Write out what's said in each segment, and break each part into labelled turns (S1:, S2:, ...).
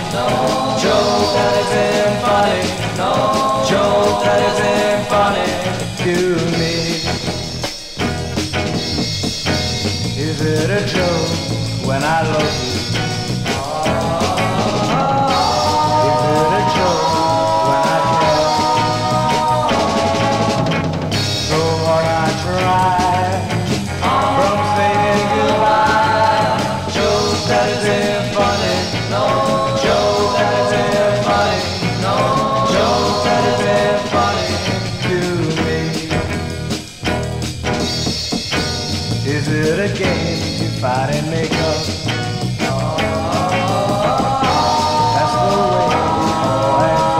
S1: No joke that isn't funny. No joke that isn't funny to me. Is it a joke when I love you? Is it a joke when I care? So hard I try from saying goodbye. Joke that isn't funny. No joke that isn't funny. No joke that isn't funny to me. Is it a game to fight and make up? That's the way life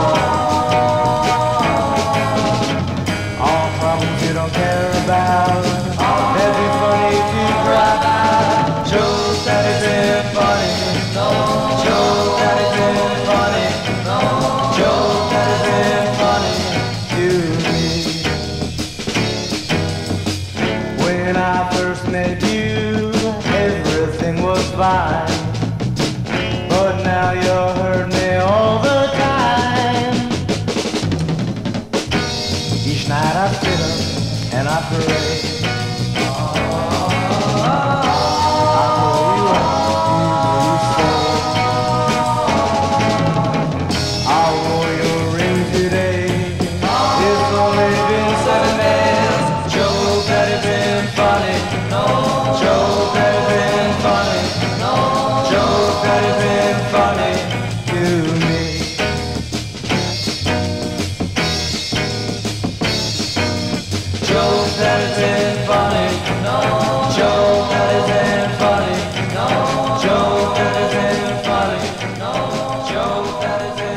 S1: goes. All problems you don't care about. They'd be funny to cry about. Joke that isn't funny. No joke that isn't funny. No joke that isn't funny to me. When I first met you, everything was fine. But now you hurt me all the time. Each night I sit up and I pray. Joke that isn't funny, no joke that isn't funny, no joke that isn't funny, no joke that isn't